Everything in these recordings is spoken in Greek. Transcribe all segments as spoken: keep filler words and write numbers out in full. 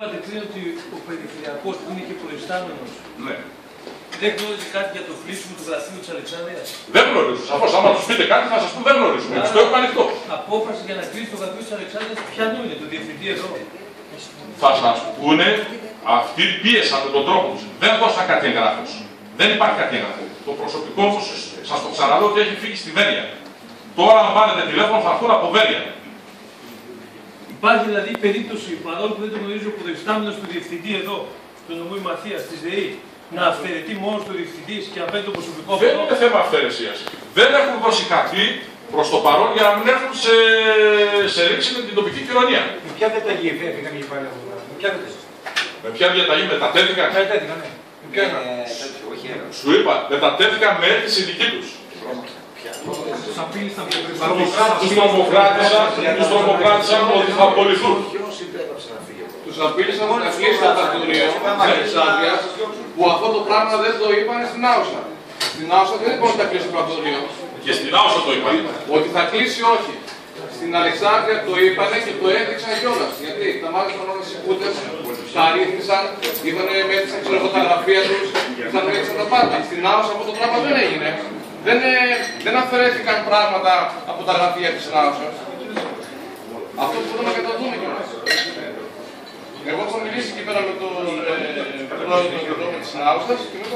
Κατευθύνει ότι ο περιφερειακός που είναι και προϊστάμενος ναι. δεν γνώριζε κάτι για το κλείσιμο του γραφείου της Αλεξάνδρειας. Δεν γνωρίζουν. Σαφώς, άμα τους πείτε κάτι θα σας πούν δεν γνωρίζουν. Εμείς το έχουμε ανοιχτό. Απόφαση για να κλείσει το γραφείο της Αλεξάνδρειας ποιανού είναι, το διευθυντή εδώ. Θα σας πούνε, αυτοί πίεσαν με τον τρόπο τους. Δεν δώσαν κάτι εγγράφος. Δεν υπάρχει κάτι εγγραφό. Το προσωπικό τους, σας το ξαναλέω, ότι έχει φύγει στη Βέρεια. Τώρα, αν πάρετε τηλέφωνο, θα έρθουν από Βέρεια. Υπάρχει δηλαδή περίπτωση, παρόλο που δεν το γνωρίζει ο προϊστάμενος του διευθυντή εδώ, του νομού Μαθίας, της ΔΕΗ, να αυθαιρετεί μόνος του διευθυντής και να παίρνει το προσωπικό Δεν είναι θέμα αυθαιρεσίας. Δεν έχουν δώσει κάτι προς το παρόν για να μην έρθουν σε, σε ρήξη με την τοπική κοινωνία. Με ποια διαταγή έφυγαν οι πάλι από εδώ, με ποια διαταγή. Με ποια διαταγή μετατέθηκαν. Μετατέθηκαν, ναι. Με ποια είναι. Σου είπα, μετατέθηκαν με αίτηση δική τους. Τους απείλησαν Τους τρομοκράτησαν, τους τρομοκράτησαν ότι θα απολυθούν. Τους απείλησαν να κλείσει το πρακτορείο της Αλεξάνδρειας, που αυτό το πράγμα δεν το είπαν στην Άουσα. Στην Άουσα δεν είπαν ότι θα κλείσει το πρακτορείο. Και στην Άουσα το είπαν. Ότι θα κλείσει όχι. Στην Αλεξάνδρεια το είπανε και το έδειξαν κιόλας. Γιατί τα μάλιστα όλες οι κούτες τα αρρύθμισαν, είχαν μέτρησαν ξέρω εγώ τα γραφεία τους, είχαν μέτρησαν τα πάντα. Στην Άουσα αυτό το πράγμα δεν έγινε. Δεν, δεν αφαιρέθηκαν πράγματα από τα γραφεία της Άουσας. Αυτό μπορούμε να καταδούμε κιόλας. Εγώ έχω μιλήσει εκεί πέρα με τον πρόεδρο της Άουσας και με τον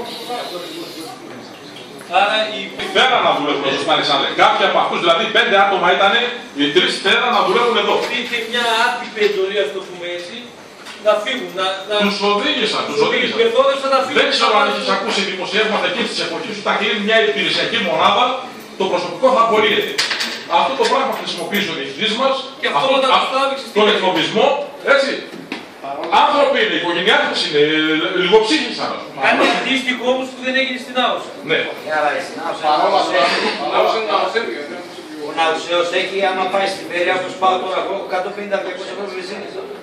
Άρα η... Θέλαν να δουλεύουν εδώ στην Αλεξάνδρεια. Κάποιοι από αυτούς, δηλαδή πέντε άτομα ήταν, οι τρεις θέλαν να δουλεύουν εδώ. Υπήρχε μια άτυπη εντολή, ας το πούμε έτσι, να φύγουν. Να, να... Τους οδήγησαν, τους οδήγησαν. Να φύγουν. Δεν ξέρω αν έχεις ακούσει δημοσιεύματα εκείνης της εποχής που θα κλείνει μια υπηρεσιακή μονάδα, το προσωπικό θα απολύεται. Αυτό το πράγμα χρησιμοποιήσουν οι εχθροί μας, και αυτό αυτό, αυτό, τον εκφοβισμό, έτσι. Άνθρωποι είναι, οικογενειάρχες είναι, λιγοψύχησαν. Κάνει αντίστοιχο όμως που δεν έγινε στην Άουσα. Ναι. παρόλα αυτά, είναι Ναουσέος. Ο Ναουσέος έχει, άμα πάει στην Βέρεια, όπως πάω τώρα, έχω εκατόν πενήντα με διακόσια ευρώ βενζίνη.